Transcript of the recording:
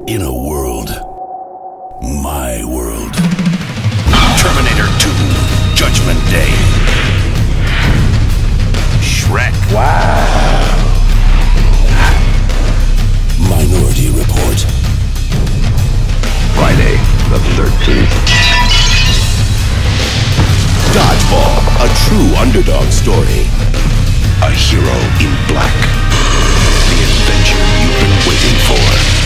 In a world. My world. Terminator 2, Judgment Day. Shrek. Wow. Minority Report. Friday the 13th. Dodgeball, a true underdog story. A hero in black. The adventure you've been waiting for.